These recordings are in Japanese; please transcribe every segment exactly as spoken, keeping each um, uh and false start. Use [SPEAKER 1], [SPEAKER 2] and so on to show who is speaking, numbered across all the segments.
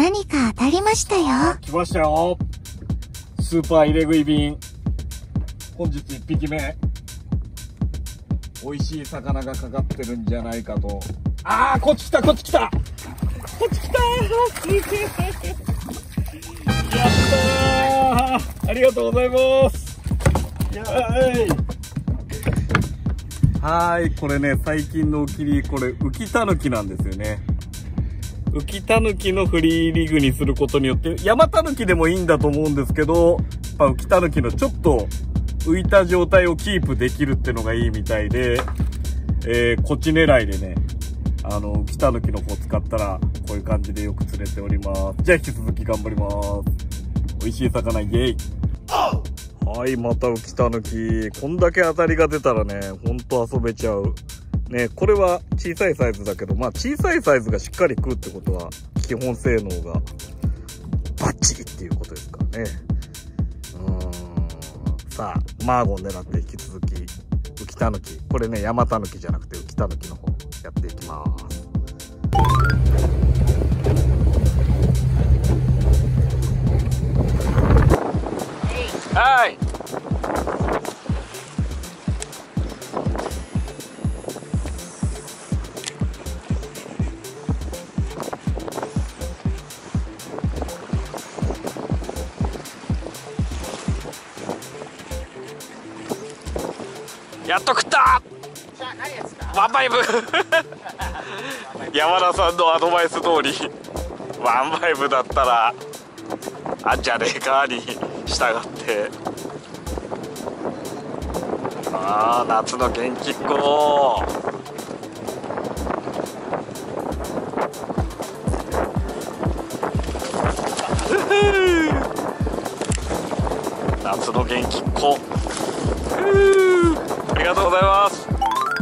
[SPEAKER 1] 何か当たりましたよ。
[SPEAKER 2] 来ましたよ。スーパー入れ食い便。本日いっぴきめ。美味しい魚がかかってるんじゃないかと。あー、こっち来た、こっち来た。こっち来たー。やったー。ありがとうございます。やーい。はーい、これね、最近のお気に入り、これ、浮きたぬきなんですよね。浮きたぬきのフリーリグにすることによって、山たぬきでもいいんだと思うんですけど、やっぱ浮きたぬきのちょっと浮いた状態をキープできるってのがいいみたいで、えー、こっち狙いでね、あの、浮きたぬきの方使ったら、こういう感じでよく釣れております。じゃあ引き続き頑張ります。美味しい魚イェイ。はい、また浮きたぬき。こんだけ当たりが出たらね、ほんと遊べちゃう。ね、これは小さいサイズだけど、まあ小さいサイズがしっかり食うってことは、基本性能がバッチリっていうことですからね。うーん。さあ、マーゴン狙って引き続き、浮きたぬき。これね、山たぬきじゃなくて浮きたぬきの方やっていきます。はい。やっと食った。ワンバイブ山田さんのアドバイス通りワンバイブだったらあんじゃねえかに従ってああ夏の元気っ子夏の元気っ子ありがとうございます。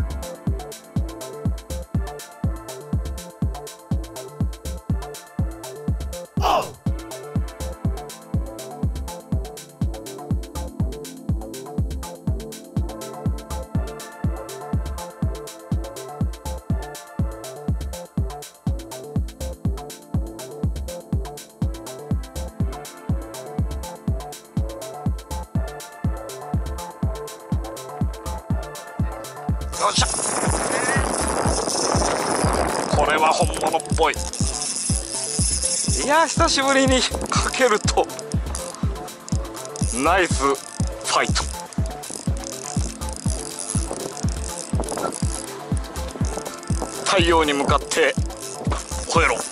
[SPEAKER 2] よっしゃ。これは本物っぽい。いや久しぶりにかけるとナイスファイト。太陽に向かって吠えろ。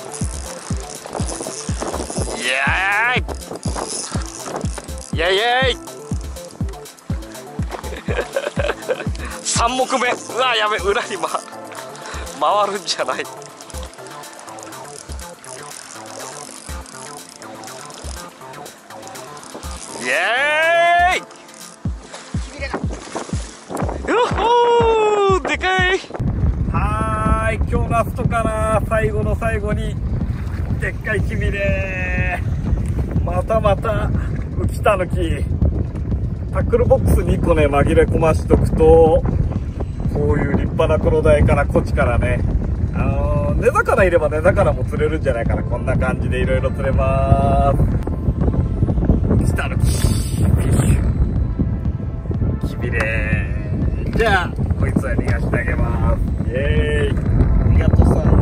[SPEAKER 2] イエーイイエイイエイさん目目。うわやべ裏に、ま、回るんじゃない。イエーイよっほーでかい。はーい今日ラストかな。最後の最後にでっかいキビレまたまた浮きたぬき。タックルボックスにいっこね紛れ込ましとくとこういう立派なクロダイからこっちからね、あのー、根魚いれば根魚も釣れるんじゃないかな。こんな感じでいろいろ釣れまーす。浮きたぬきキビレー。じゃあこいつは逃がしてあげます。イエーイ。ありがとうさん。